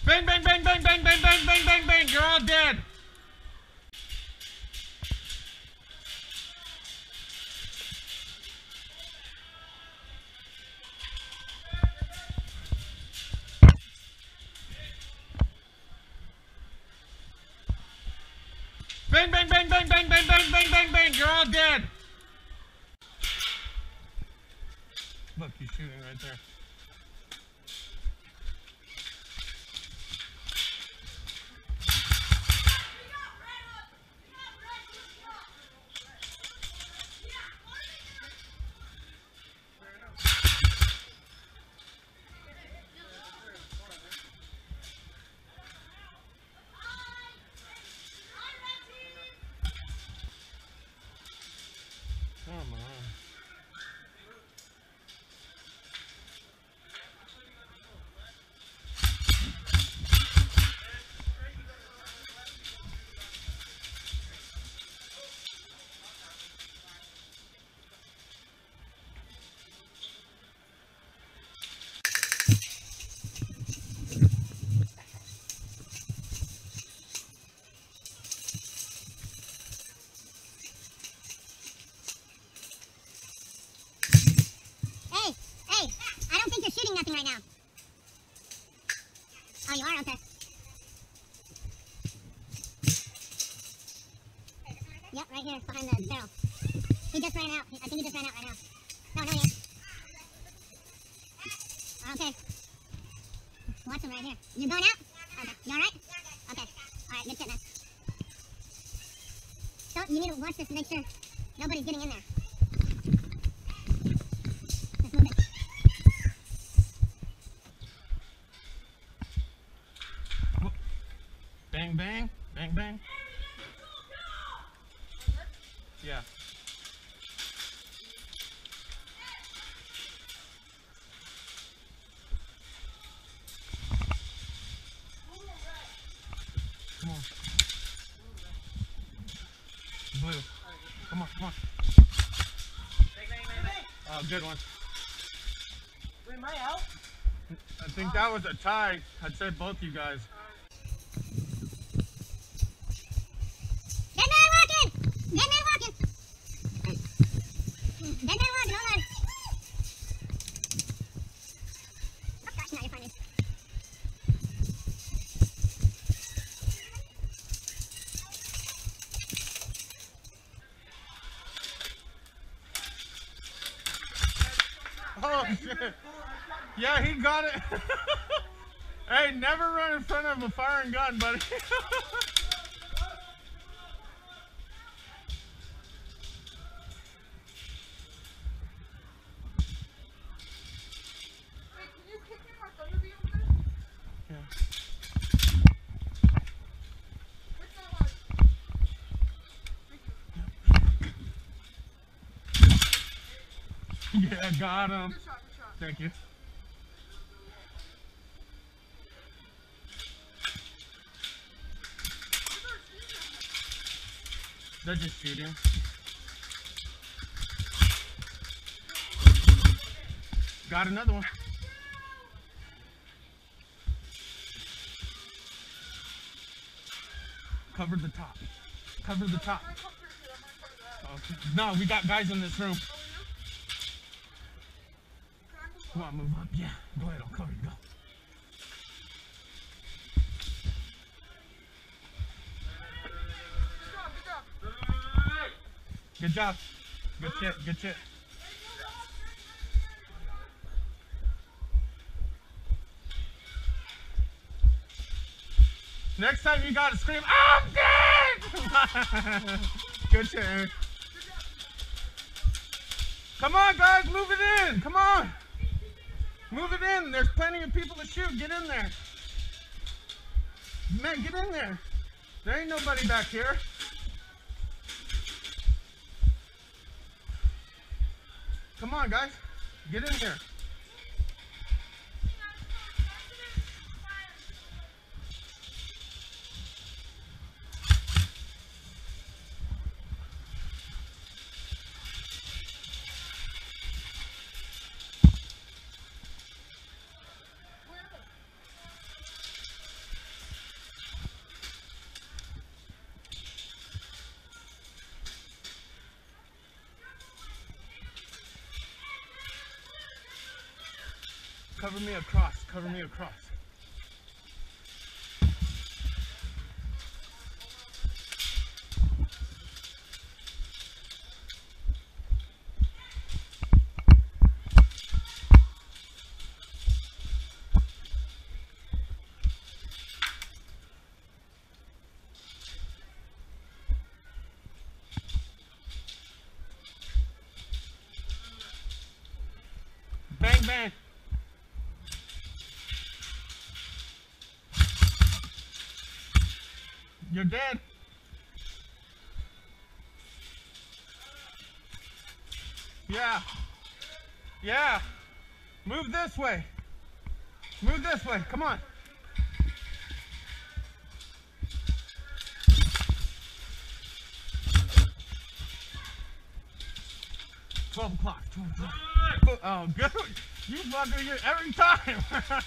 Bang, bang, bang, bang, bang, bang, bang, bang, bang, bang. You're all dead. Bang, bang, bang, bang, bang, bang, bang, bang, bang, bang. You're all dead. Look, he's shooting right there. Come on. Nothing right now. Oh, you are? Okay. Yep, right here, behind the barrel. He just ran out. I think he just ran out right now. No, he ain't. Okay. Watch him right here. You going out? Okay. You alright? Okay. Alright, good shit, man. Don't, you need to watch this to make sure nobody's getting in there. Let's move it. Bang, bang, bang, bang. Yeah. Come on. Blue. Come on, come on. Oh, good one. Wait, am I out? I think that was a tie. I'd say both you guys. Dead man walking! Dead man walking! Dead man walking, hold on. Oh gosh, now you're funny. Oh, shit. Yeah, he got it. Hey, never run in front of a firing gun, buddy. Yeah, got him. Good shot, good shot. Thank you. They're just shooting. Got another one. Cover the top. Cover the top. Okay. No, we got guys in this room. Come on, move up. Yeah, go ahead. I'll cover you. Go. Good job. Good shit. Good shit. Next time you gotta scream, I'm dead! Good shit, Eric. Come on, guys, move it in. Come on. Move it in. There's plenty of people to shoot. Get in there. Man, get in there. There ain't nobody back here. Come on, guys. Get in here. Cover me across. Cover me across. Bang, bang. You're dead. Yeah. Yeah. Move this way. Move this way. Come on. $12 o'clock. 12 o'clock. Oh, good. You fucker, you every time.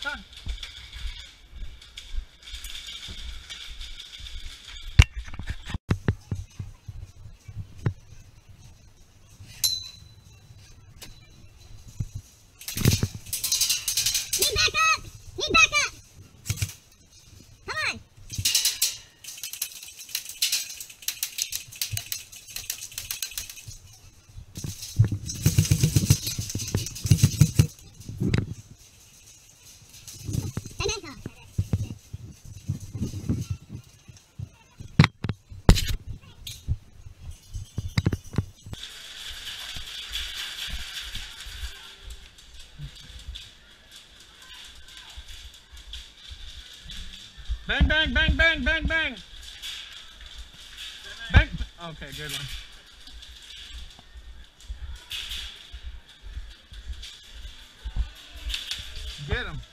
Need backup! Need backup! Come on! Bang, bang, bang, bang, bang, bang. Bang. Okay, good one. Get him.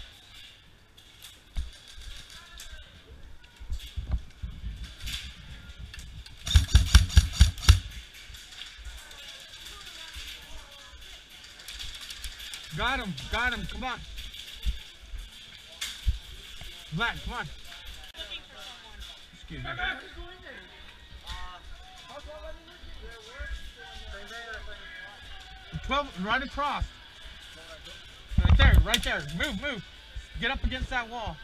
Got him. Got him. Come on. Black, come on. Excuse me. 12, right across. Right there, right there. Move, move. Get up against that wall.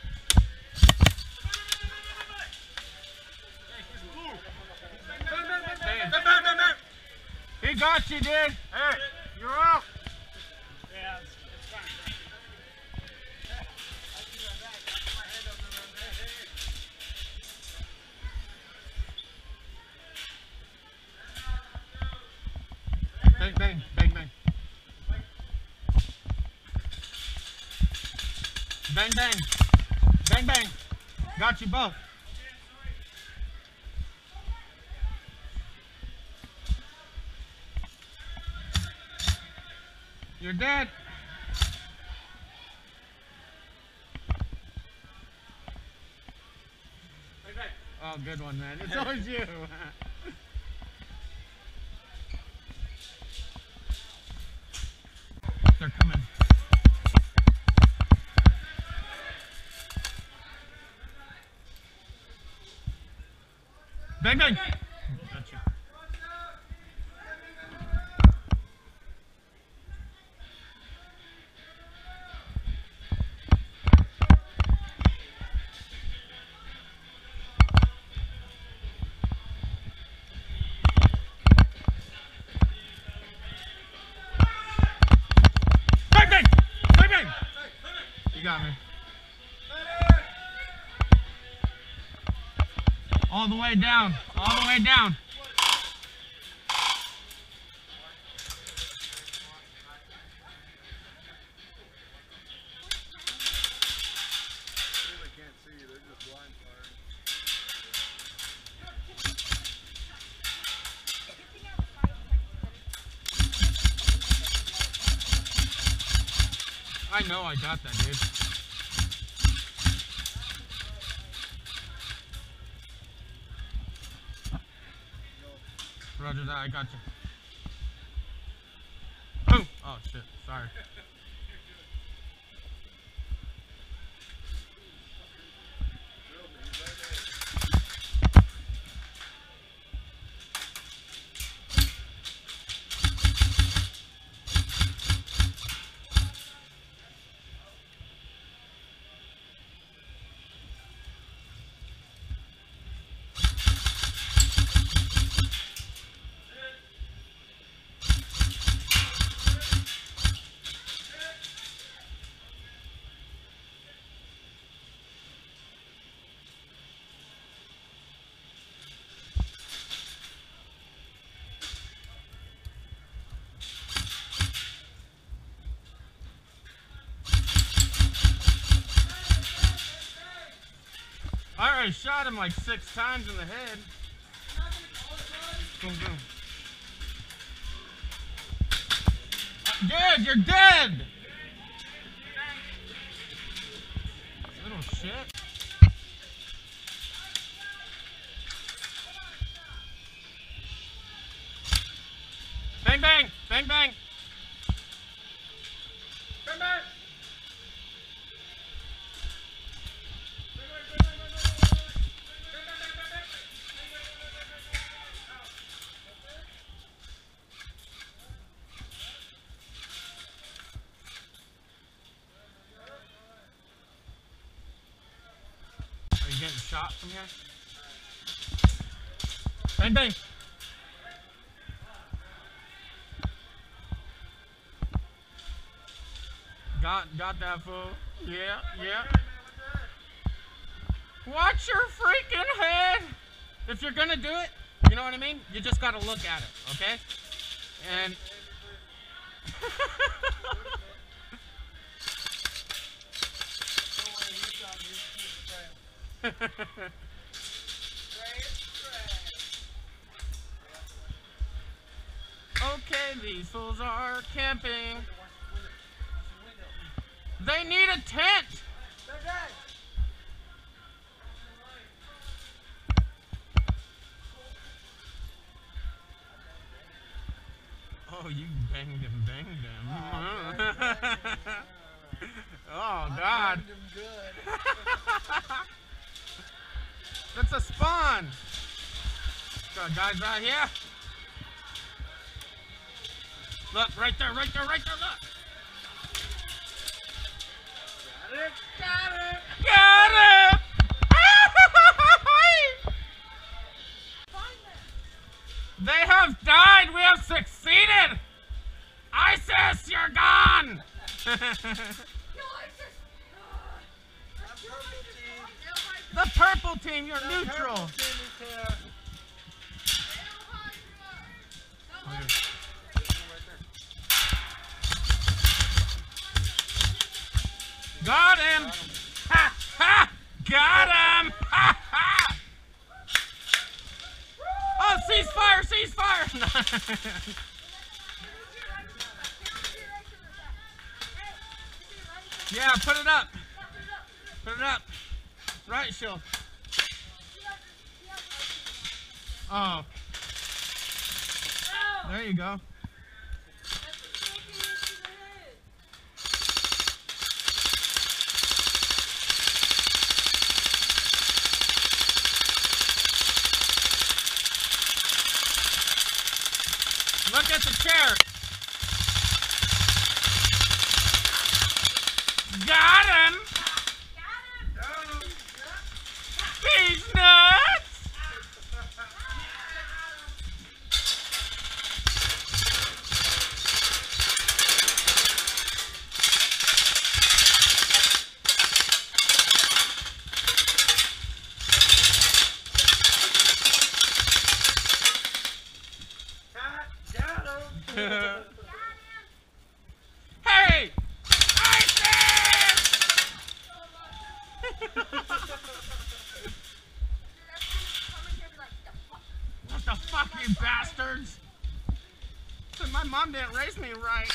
He got you, dude. Hey, you're up. Yeah, it's fine. Bang, bang, bang, bang. Bang, bang. Bang, bang. Got you both. You're dead. Oh, good one, man. It's always you. They're coming. Bang, bang. Got you. Bang, bang. Bang, bang. You got me. All the way down. All the way down. I know I got that, dude. Roger that, I got you. Boom! Oh shit, sorry. already shot him like 6 times in the head. Go, go. Dude, you're dead! Little shit. Bang, bang! Bang, bang! Bang, bang! Are you getting shot from here? Bang, bang! Got that fool. Yeah, yeah. Watch your freaking head! If you're gonna do it, you know what I mean? You just gotta look at it, okay? And... Okay, these fools are camping. They need a tent! Oh, you banged him. Oh, God. That's a spawn. Got guys right here. Look, right there, look. Got it! They have died! We have succeeded! ISIS, you're gone! The purple team, you're neutral. Got him! Ha! Ha! Got him! Ha! Ha! Oh, ceasefire! Yeah, put it up. Right, shield. Oh. There you go. Look at the chair. Got him. He's nuts. Hey! ISIS! What the fuck, you bastards? Said my mom didn't raise me right.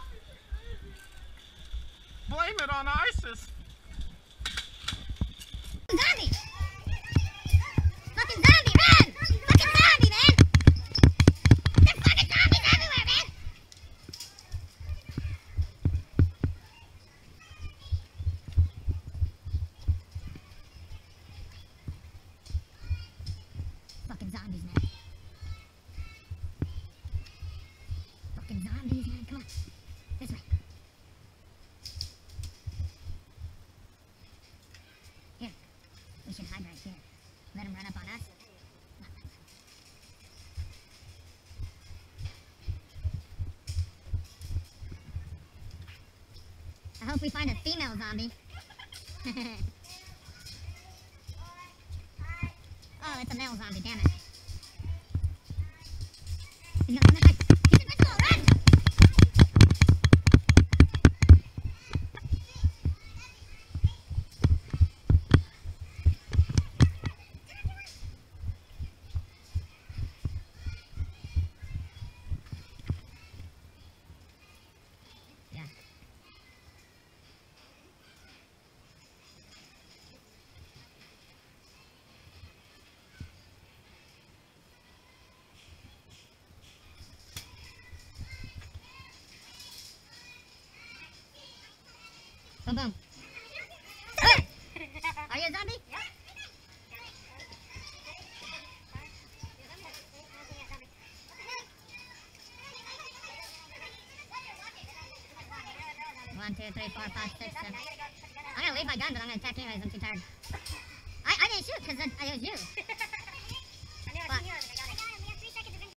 Blame it on ISIS. Zombie! Fucking zombie, run! Fucking zombie, man! There's fucking zombies everywhere, man! Fucking zombies, man. Fucking zombies, man. Come on. This way. Here. We should hide right here. Let them run up on us. I hope we find a female zombie. Oh, it's a male zombie, damn it. He's gonna run this way. He's invincible, run! Boom, boom. Hey! Are you a zombie? Yep. 1, 2, 3, 4, 5, 6, 7. I'm gonna leave my gun, but I'm gonna attack anyways. I'm too tired. I didn't shoot because it was you.